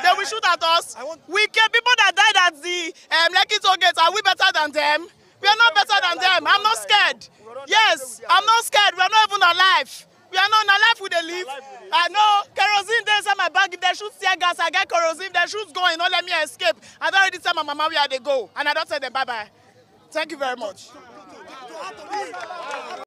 They will shoot at us. We get people that died at the Lekki toll gate. Are we better than them? We are not better than them. I'm not scared. Yes, I'm not scared. We are not even alive. We are not alive with the live. I know kerosene there inside my bag. If they shoot tear gas, I get kerosene. If they shoot going, don't let me escape. I don't already tell my mama where they go, and I don't tell them bye bye. Thank you very much.